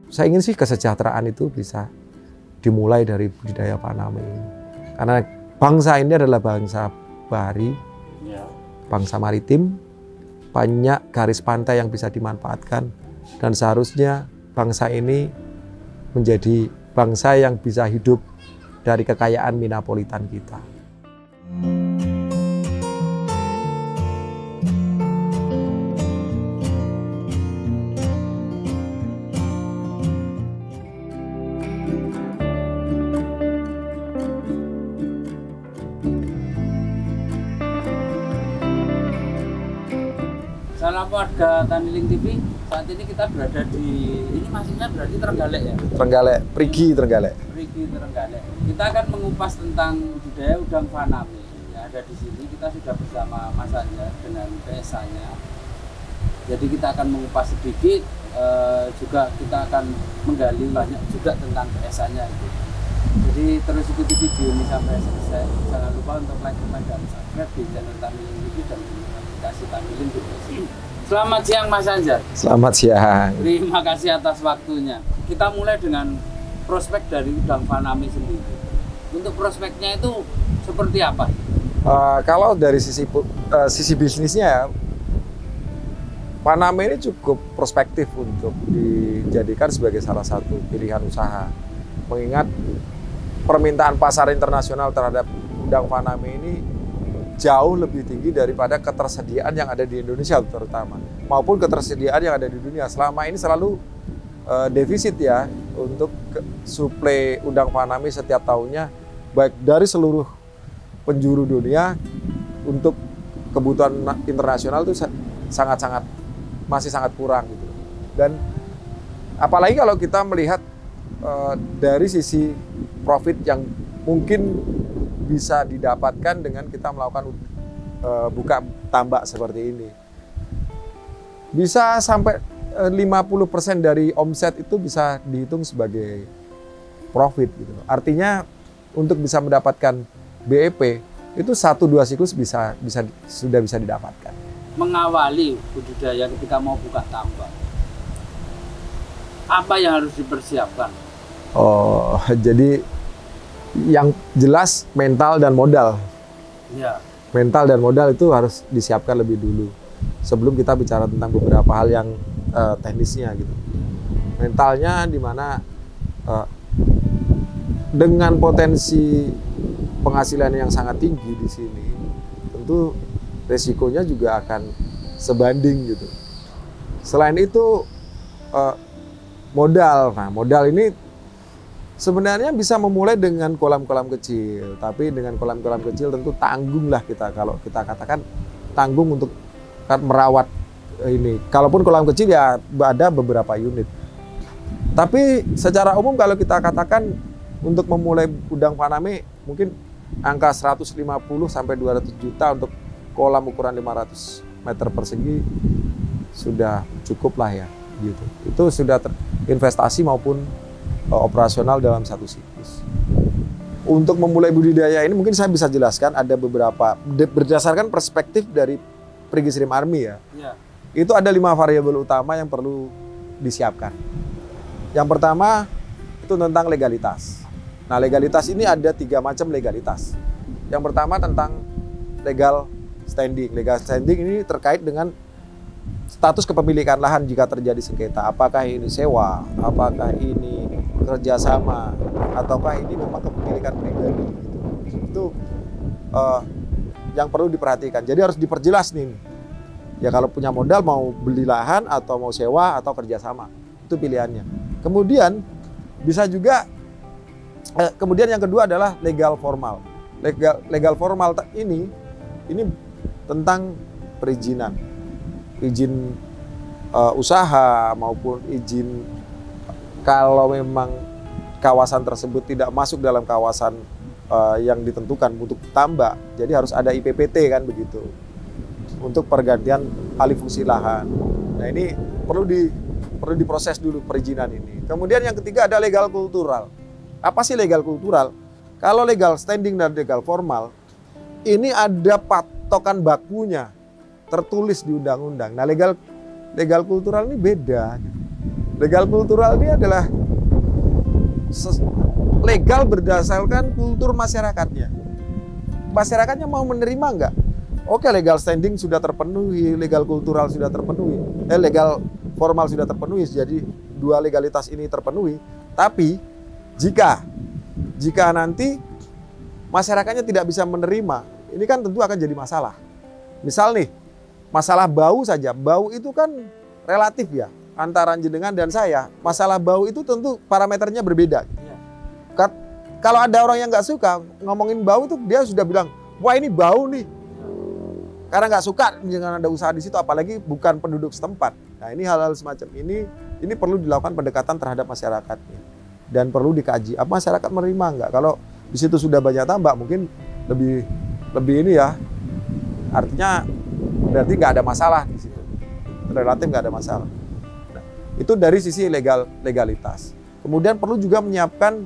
saya ingin sih kesejahteraan itu bisa dimulai dari budidaya Faname ini. Karena bangsa ini adalah bangsa bahari, bangsa maritim, banyak garis pantai yang bisa dimanfaatkan, dan seharusnya bangsa ini menjadi bangsa yang bisa hidup dari kekayaan minapolitan kita. Salam warga Taniling TV. Saat ini kita berada di, ini maksudnya berarti Trenggalek ya? Trenggalek, Prigi Trenggalek. Prigi Trenggalek. Kita akan mengupas tentang budidaya udang Faname yang ada di sini. Kita sudah bersama Mas Anjar dengan PSA-nya. Jadi kita akan mengupas sedikit, juga kita akan menggali banyak juga tentang PSA-nya itu. Jadi terus ikuti video ini sampai selesai. Jangan lupa untuk like, comment, dan subscribe di channel Taniling TV dan aplikasi Taniling TV. Selamat siang Mas Anjar. Selamat siang. Terima kasih atas waktunya. Kita mulai dengan prospek dari udang Faname sendiri. Untuk prospeknya itu seperti apa? Kalau dari sisi bisnisnya ya, Faname ini cukup prospektif untuk dijadikan sebagai salah satu pilihan usaha. Mengingat permintaan pasar internasional terhadap udang Faname ini jauh lebih tinggi daripada ketersediaan yang ada di Indonesia terutama, maupun ketersediaan yang ada di dunia. Selama ini selalu defisit ya untuk suplai udang Faname setiap tahunnya, baik dari seluruh penjuru dunia untuk kebutuhan internasional itu masih sangat kurang gitu. Dan apalagi kalau kita melihat dari sisi profit yang mungkin bisa didapatkan dengan kita melakukan buka tambak seperti ini. Bisa sampai 50% dari omset itu bisa dihitung sebagai profit gitu. Artinya untuk bisa mendapatkan BEP itu 1-2 siklus sudah bisa didapatkan. Mengawali budidaya ketika mau buka tambak, apa yang harus dipersiapkan? Oh, jadi yang jelas mental dan modal. Ya. Mental dan modal itu harus disiapkan lebih dulu sebelum kita bicara tentang beberapa hal yang teknisnya gitu. Mentalnya di mana dengan potensi penghasilan yang sangat tinggi di sini, tentu resikonya juga akan sebanding gitu. Selain itu modal. Nah, modal ini sebenarnya bisa memulai dengan kolam-kolam kecil, tapi dengan kolam-kolam kecil tentu tanggunglah kita. Kalau kita katakan tanggung untuk merawat ini. Kalaupun kolam kecil ya ada beberapa unit. Tapi secara umum kalau kita katakan untuk memulai udang Faname mungkin angka 150 sampai 200 juta untuk kolam ukuran 500 meter persegi sudah cukup lah ya gitu. Itu sudah investasi maupun operasional dalam satu siklus. Untuk memulai budidaya ini mungkin saya bisa jelaskan ada beberapa berdasarkan perspektif dari Prigi Shrimp Army ya. Itu ada 5 variabel utama yang perlu disiapkan. Yang pertama itu tentang legalitas. Nah, legalitas ini ada 3 macam legalitas. Yang pertama tentang legal standing. Legal standing ini terkait dengan status kepemilikan lahan jika terjadi sengketa. Apakah ini sewa, apakah ini kerjasama, ataukah ini memang kepemilikan pribadi gitu. Itu yang perlu diperhatikan. Jadi harus diperjelas nih. Ya kalau punya modal mau beli lahan atau mau sewa atau kerjasama, itu pilihannya. Kemudian bisa juga kemudian yang kedua adalah legal formal. Legal formal ini tentang perizinan, izin usaha maupun izin kalau memang kawasan tersebut tidak masuk dalam kawasan yang ditentukan untuk tambak, jadi harus ada IPPT kan begitu untuk pergantian alih fungsi lahan. Nah ini perlu diproses dulu perizinan ini. Kemudian yang ketiga ada legal kultural. Apa sih legal kultural? Kalau legal standing dan legal formal ini ada patokan bakunya tertulis di undang-undang. Nah legal kultural ini beda. Legal kultural ini adalah legal berdasarkan kultur masyarakatnya. Masyarakatnya mau menerima nggak? Oke, legal standing sudah terpenuhi, legal kultural sudah terpenuhi, legal formal sudah terpenuhi, jadi dua legalitas ini terpenuhi. Tapi jika nanti masyarakatnya tidak bisa menerima, ini kan tentu akan jadi masalah. Misal nih, masalah bau saja, bau itu kan relatif ya, antara jenengan dan saya. Masalah bau itu tentu parameternya berbeda. Kalau ada orang yang nggak suka ngomongin bau itu, dia sudah bilang, wah ini bau nih. Karena nggak suka, jangan ada usaha di situ, apalagi bukan penduduk setempat. Nah ini hal-hal semacam ini perlu dilakukan pendekatan terhadap masyarakatnya. Dan perlu dikaji, apa masyarakat menerima nggak? Kalau di situ sudah banyak tambak, mungkin lebih ini ya, artinya berarti nggak ada masalah di situ. Relatif nggak ada masalah. Nah, itu dari sisi legalitas. Kemudian perlu juga menyiapkan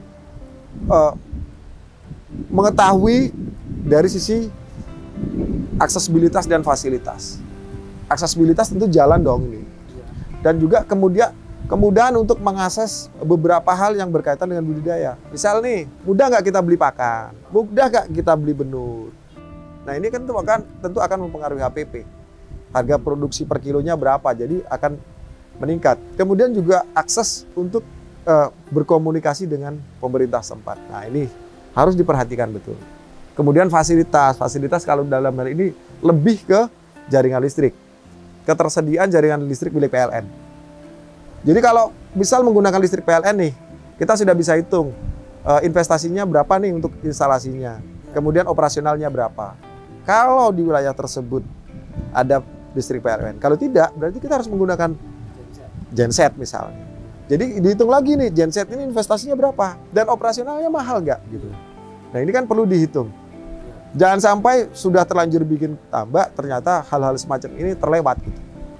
mengetahui dari sisi aksesibilitas dan fasilitas. Aksesibilitas tentu jalan dong ini. Dan juga kemudahan untuk mengakses beberapa hal yang berkaitan dengan budidaya. Misal nih, mudah nggak kita beli pakan? Mudah nggak kita beli benur? Nah ini kan tentu akan mempengaruhi HPP. Harga produksi per kilonya berapa, jadi akan meningkat. Kemudian juga akses untuk berkomunikasi dengan pemerintah setempat. Nah ini harus diperhatikan betul. Kemudian fasilitas kalau dalam hal ini lebih ke jaringan listrik. Ketersediaan jaringan listrik milik PLN. Jadi kalau misal menggunakan listrik PLN nih, kita sudah bisa hitung investasinya berapa nih untuk instalasinya. Kemudian operasionalnya berapa. Kalau di wilayah tersebut ada listrik PLN. Kalau tidak, berarti kita harus menggunakan genset misalnya. Jadi dihitung lagi nih, genset ini investasinya berapa dan operasionalnya mahal nggak gitu. Nah ini kan perlu dihitung. Jangan sampai sudah terlanjur bikin tambak, ternyata hal-hal semacam ini terlewat gitu.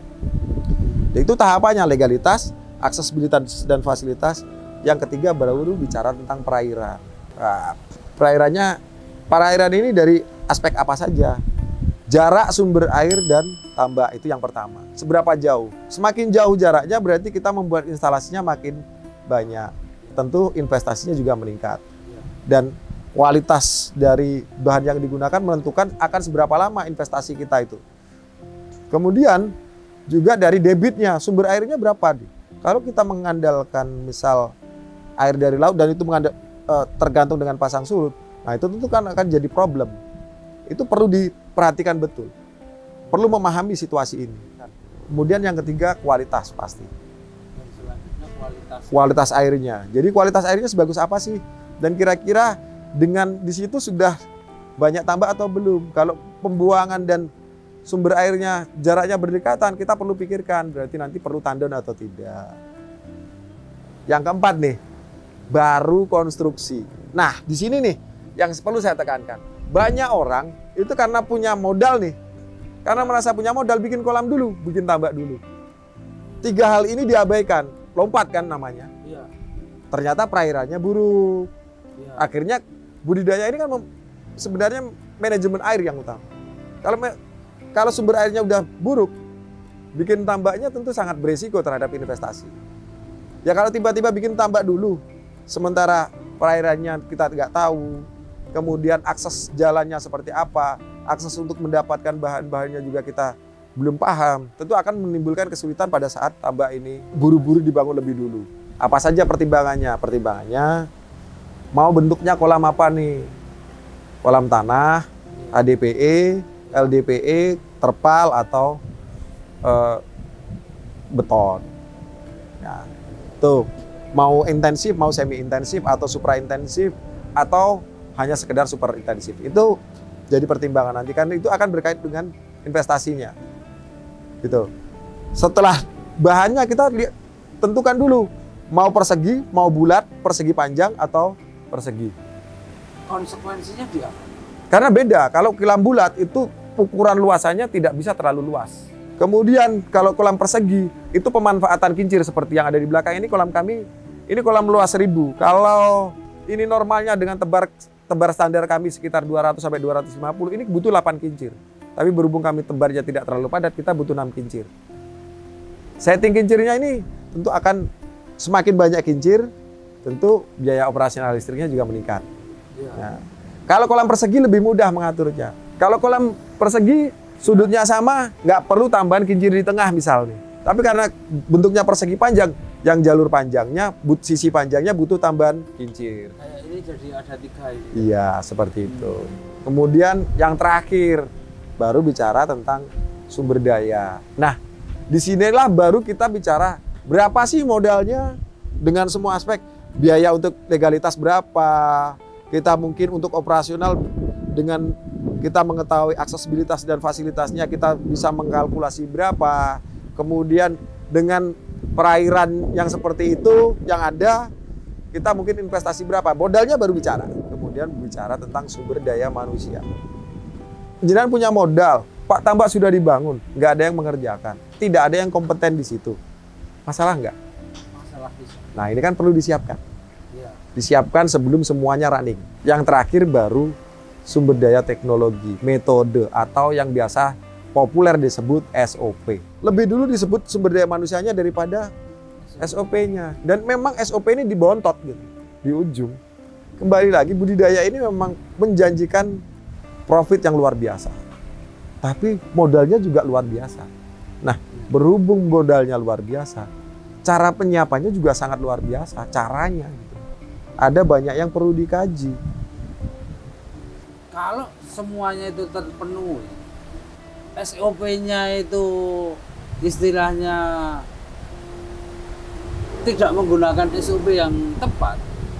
Itu tahapannya legalitas, aksesibilitas dan fasilitas. Yang ketiga baru bicara tentang perairan. Nah, perairan ini dari aspek apa saja? Jarak sumber air dan tambak itu yang pertama. Seberapa jauh? Semakin jauh jaraknya berarti kita membuat instalasinya makin banyak. Tentu investasinya juga meningkat. Dan kualitas dari bahan yang digunakan menentukan akan seberapa lama investasi kita itu. Kemudian juga dari debitnya, sumber airnya berapa? Kalau kita mengandalkan misal air dari laut dan itu tergantung dengan pasang surut, nah itu tentu kan akan jadi problem. Itu perlu diperhatikan betul. Perlu memahami situasi ini. Kemudian yang ketiga kualitas pasti. Dan selanjutnya kualitas airnya. Jadi kualitas airnya sebagus apa sih? Dan kira-kira dengan di situ sudah banyak tambak atau belum? Kalau pembuangan dan sumber airnya jaraknya berdekatan, kita perlu pikirkan berarti nanti perlu tandon atau tidak. Yang keempat nih, baru konstruksi. Nah, di sini nih yang perlu saya tekankan. Banyak orang itu karena punya modal nih, karena merasa punya modal bikin kolam dulu, bikin tambak dulu. Tiga hal ini diabaikan, lompat kan namanya. Iya. Ternyata perairannya buruk. Iya. Akhirnya budidaya ini kan sebenarnya manajemen air yang utama. Kalau sumber airnya udah buruk, bikin tambaknya tentu sangat beresiko terhadap investasi. Ya kalau tiba-tiba bikin tambak dulu, sementara perairannya kita nggak tahu, kemudian akses jalannya seperti apa, akses untuk mendapatkan bahan-bahannya juga kita belum paham, tentu akan menimbulkan kesulitan pada saat tambak ini buru-buru dibangun lebih dulu. Apa saja pertimbangannya? Pertimbangannya mau bentuknya kolam apa nih? Kolam tanah, HDPE, LDPE, terpal atau beton. Nah, tuh mau intensif, mau semi intensif atau supra intensif atau hanya sekedar super intensif. Itu jadi pertimbangan nanti kan itu akan berkait dengan investasinya. Gitu. Setelah bahannya kita tentukan dulu mau persegi, mau bulat, persegi panjang atau persegi. Konsekuensinya dia. Karena beda, kalau kolam bulat itu ukuran luasannya tidak bisa terlalu luas. Kemudian kalau kolam persegi itu pemanfaatan kincir seperti yang ada di belakang ini kolam kami, ini kolam luas 1000. Kalau ini normalnya dengan tebar standar kami sekitar 200 sampai 250, ini butuh 8 kincir. Tapi berhubung kami tebarnya tidak terlalu padat, kita butuh 6 kincir. Setting kincirnya ini tentu akan semakin banyak kincir, tentu biaya operasional listriknya juga meningkat. Iya. Nah, kalau kolam persegi lebih mudah mengaturnya. Kalau kolam persegi sudutnya sama, nggak perlu tambahan kincir di tengah misalnya. Tapi karena bentuknya persegi panjang, yang jalur panjangnya, sisi panjangnya butuh tambahan kincir. Kayak ini jadi ada 3 ini. Iya, seperti itu. Kemudian yang terakhir, baru bicara tentang sumber daya. Nah, disinilah baru kita bicara berapa sih modalnya dengan semua aspek. Biaya untuk legalitas berapa, kita mungkin untuk operasional dengan kita mengetahui aksesibilitas dan fasilitasnya kita bisa mengkalkulasi berapa. Kemudian dengan perairan yang seperti itu yang ada, kita mungkin investasi berapa. Modalnya baru bicara. Kemudian bicara tentang sumber daya manusia. Jenengan punya modal, Pak, tambak sudah dibangun, nggak ada yang mengerjakan. Tidak ada yang kompeten di situ. Masalah nggak? Masalah bisa. Nah, ini kan perlu disiapkan. Iya. Disiapkan sebelum semuanya running. Yang terakhir baru sumber daya teknologi, metode, atau yang biasa populer disebut SOP. Lebih dulu disebut sumber daya manusianya daripada SOP-nya. Dan memang SOP ini dibontot gitu, di ujung. Kembali lagi, budidaya ini memang menjanjikan profit yang luar biasa. Tapi modalnya juga luar biasa. Nah, berhubung modalnya luar biasa, cara penyiapannya juga sangat luar biasa, caranya gitu. Ada banyak yang perlu dikaji. Kalau semuanya itu terpenuhi, SOP-nya itu istilahnya tidak menggunakan SOP yang tepat,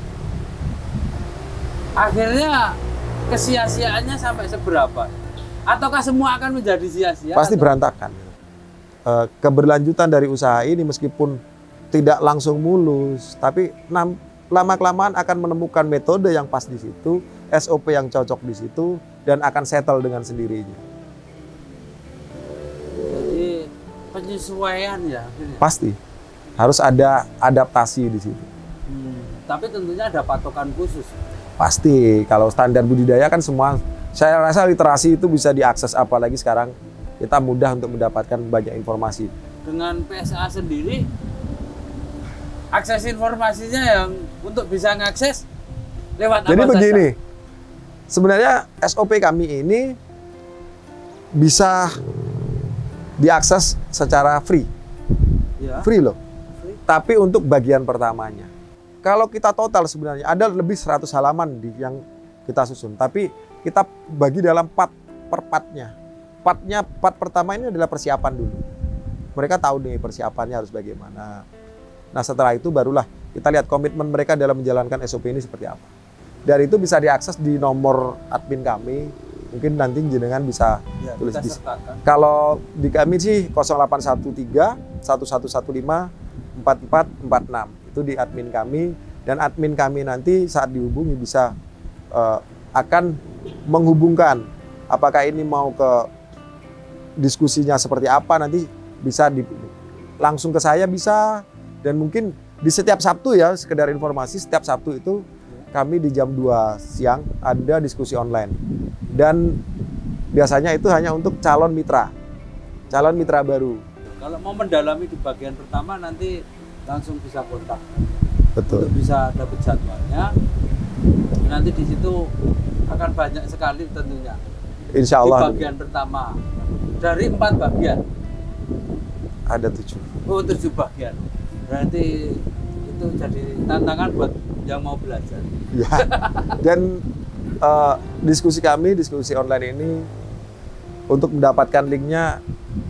akhirnya kesia-siaannya sampai seberapa? Ataukah semua akan menjadi sia-sia? Pasti berantakan. Keberlanjutan dari usaha ini meskipun tidak langsung mulus, tapi lama-kelamaan akan menemukan metode yang pas di situ, SOP yang cocok di situ, dan akan settle dengan sendirinya. Jadi penyesuaian ya? Pasti. Harus ada adaptasi di situ. Tapi tentunya ada patokan khusus. Pasti. Kalau standar budidaya kan semua, saya rasa literasi itu bisa diakses, apalagi sekarang kita mudah untuk mendapatkan banyak informasi. Dengan PSA sendiri, akses informasinya yang untuk bisa ngakses lewat Jadi apa begini, saja? sebenarnya SOP kami ini bisa diakses secara free. Ya. Free loh. Free. Tapi untuk bagian pertamanya. Kalau kita total sebenarnya ada lebih 100 halaman yang kita susun. Tapi kita bagi dalam part per partnya. Part pertama ini adalah persiapan dulu. Mereka tahu nih persiapannya harus bagaimana. Nah, setelah itu barulah kita lihat komitmen mereka dalam menjalankan SOP ini seperti apa. Dari itu bisa diakses di nomor admin kami. Mungkin nanti jenengan bisa tulis di sini. Kalau di kami sih 0813 1115 4446. Itu di admin kami, dan admin kami nanti saat dihubungi bisa akan menghubungkan apakah ini mau ke diskusinya seperti apa, nanti bisa langsung ke saya bisa, dan mungkin di setiap Sabtu ya, sekedar informasi, setiap Sabtu itu kami di jam 2 siang ada diskusi online, dan biasanya itu hanya untuk calon mitra baru. Kalau mau mendalami di bagian pertama nanti langsung bisa kontak. Betul. Untuk bisa dapat jadwalnya. Nanti di situ akan banyak sekali tentunya. Insya Allah. Di bagian pertama dari 4 bagian. Ada 7. Oh, 7 bagian. Berarti itu jadi tantangan buat yang mau belajar. Ya. Dan diskusi online ini untuk mendapatkan linknya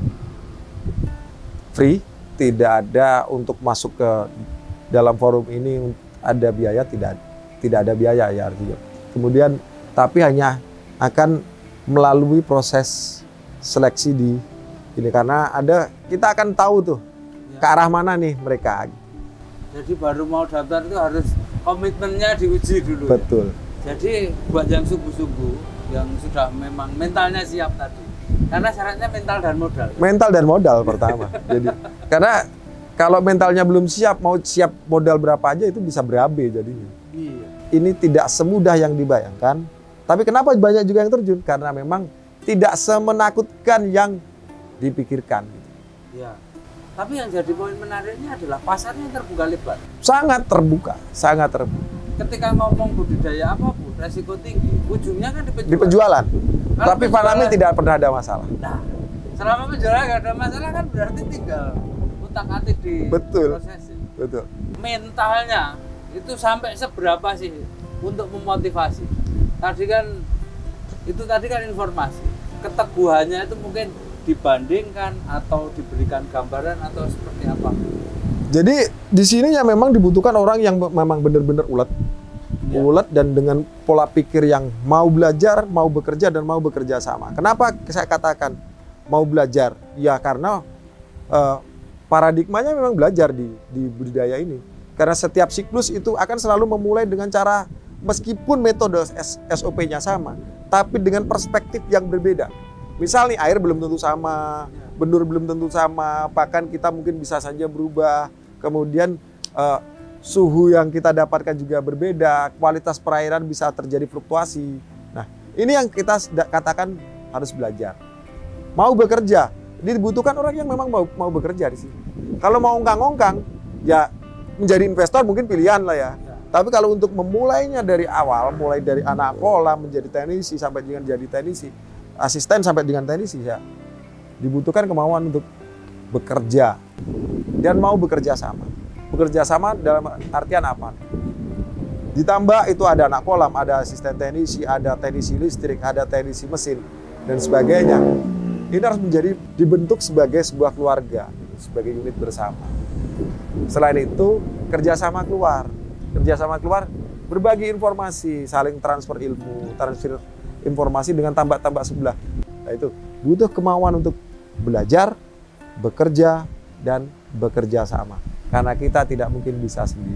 free. Tidak ada untuk masuk ke dalam forum ini ada biaya, tidak ada biaya ya artinya. Kemudian tapi hanya akan melalui proses seleksi di ini, karena kita akan tahu tuh ke arah mana nih mereka. Jadi baru mau daftar itu harus komitmennya diuji dulu. Betul. Ya? Jadi buat yang sungguh-sungguh, yang sudah memang mentalnya siap tadi. Karena syaratnya mental dan modal. Mental dan modal pertama. Jadi karena kalau mentalnya belum siap, mau siap modal berapa aja itu bisa berabe jadinya. Iya. Ini tidak semudah yang dibayangkan. Tapi kenapa banyak juga yang terjun? Karena memang tidak semenakutkan yang dipikirkan. Ya. Tapi yang jadi poin menariknya adalah pasarnya terbuka lebar. Sangat terbuka, sangat terbuka. Ketika ngomong budidaya apapun, resiko tinggi, ujungnya kan di penjualan. Di penjualan. Kalau Tapi Fanami tidak pernah ada masalah. Nah, selama penjualan nggak ada masalah kan berarti tinggal utak-atik di Betul. prosesin. Betul. Mentalnya itu sampai seberapa sih untuk memotivasi? Tadi kan informasi. Keteguhannya itu mungkin dibandingkan atau diberikan gambaran atau seperti apa? Jadi di sini ya memang dibutuhkan orang yang memang benar-benar ulet. Ya. Ulet dan dengan pola pikir yang mau belajar, mau bekerja, dan mau bekerja sama. Kenapa saya katakan mau belajar? Ya karena paradigmanya memang belajar di budidaya ini. Karena setiap siklus itu akan selalu memulai dengan cara, meskipun metode SOP-nya sama, tapi dengan perspektif yang berbeda. Misal nih, air belum tentu sama, benur belum tentu sama, bahkan kita mungkin bisa saja berubah. Kemudian suhu yang kita dapatkan juga berbeda, kualitas perairan bisa terjadi fluktuasi. Nah, ini yang kita katakan harus belajar. Mau bekerja, ini dibutuhkan orang yang memang mau bekerja di sini. Kalau mau ongkang-ongkang, ya menjadi investor mungkin pilihan lah ya. Tapi kalau untuk memulainya dari awal, mulai dari anak kolam menjadi teknisi sampai dengan jadi teknisi, asisten sampai dengan teknisi, ya dibutuhkan kemauan untuk bekerja dan mau bekerja sama. Bekerja sama dalam artian apa? Ditambah itu ada anak kolam, ada asisten teknisi, ada teknisi listrik, ada teknisi mesin dan sebagainya. Ini harus dibentuk sebagai sebuah keluarga, sebagai unit bersama. Selain itu, kerjasama keluar, berbagi informasi, saling transfer ilmu, transfer informasi dengan tambak-tambak sebelah. Nah, itu butuh kemauan untuk belajar, bekerja, dan bekerja sama. Karena kita tidak mungkin bisa sendiri.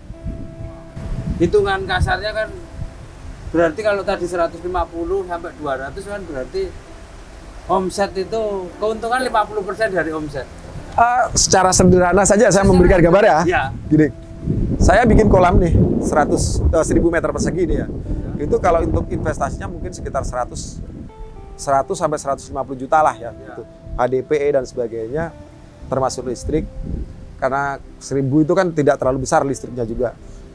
Hitungan kasarnya kan berarti kalau tadi 150 sampai 200 kan berarti omset itu keuntungan 50% dari omset. Secara sederhana saja saya memberikan gambar ya. Ya. Gini, saya bikin kolam nih 1000 meter persegi nih ya. Itu kalau untuk investasinya mungkin sekitar 100 sampai 150 juta lah ya. Itu ADPE dan sebagainya, termasuk listrik. Karena 1000 itu kan tidak terlalu besar listriknya juga.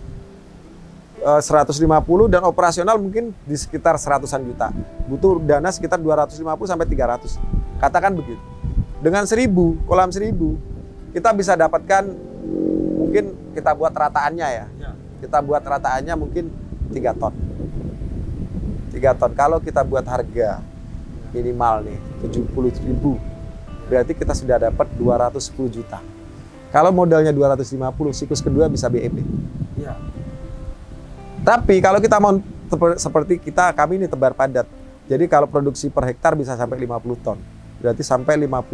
150 dan operasional mungkin di sekitar 100-an juta. Butuh dana sekitar 250 sampai 300. Katakan begitu. Dengan 1000, kolam 1000, kita bisa dapatkan, mungkin kita buat rataannya ya. Kita buat rataannya mungkin 3 ton. 3 ton. Kalau kita buat harga minimal nih 70.000, berarti kita sudah dapat 210 juta. Kalau modalnya 250, siklus kedua bisa BEP. Ya. Tapi kalau kita mau seperti kami ini tebar padat. Jadi kalau produksi per hektar bisa sampai 50 ton. Berarti sampai 5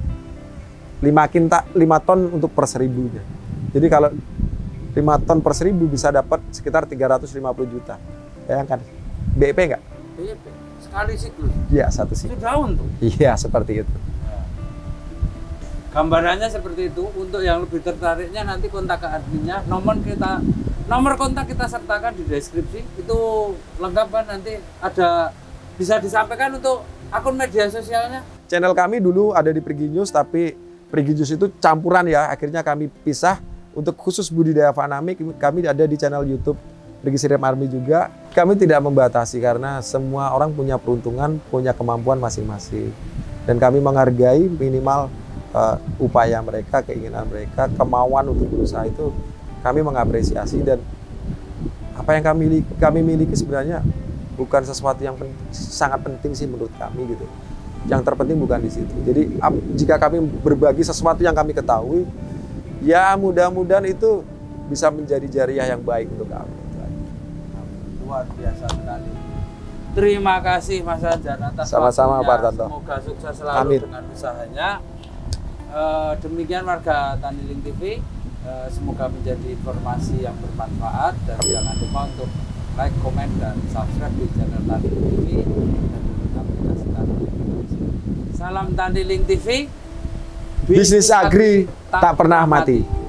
ton untuk per 1000-nya. Jadi kalau 5 ton per 1000 bisa dapat sekitar 350 juta. Bayangkan. BEP enggak? BEP. Sekali siklus. Iya, satu siklus. Itu daun tuh. Iya, seperti itu. Gambarannya seperti itu. Untuk yang lebih tertariknya nanti kontak ke adminnya. Nomor kontak kita sertakan di deskripsi. Itu lengkap kan, nanti ada bisa disampaikan untuk akun media sosialnya. Channel kami dulu ada di Perigi News, tapi Perigi News itu campuran ya. Akhirnya kami pisah. Untuk khusus budidaya Fanami, kami ada di channel YouTube Perigi Sirip Army juga. Kami tidak membatasi karena semua orang punya peruntungan, punya kemampuan masing-masing. Dan kami menghargai minimal upaya mereka, keinginan mereka, kemauan untuk berusaha itu kami mengapresiasi. Dan apa yang kami miliki sebenarnya bukan sesuatu yang sangat penting sih menurut kami gitu. Yang terpenting bukan di situ. Jadi jika kami berbagi sesuatu yang kami ketahui, ya mudah-mudahan itu bisa menjadi jariah yang baik untuk kami. Luar biasa sekali. Terima kasih Mas Anjar atas sama-sama waktunya. Pak Artanto. Semoga sukses selalu Amin. dengan usahanya. Demikian warga Taniling TV. Semoga menjadi informasi yang bermanfaat dan jangan lupa untuk like, komen, dan subscribe di channel Taniling TV dan di aplikasi Taniling TV. Salam Taniling TV. Bisnis agri tak pernah mati.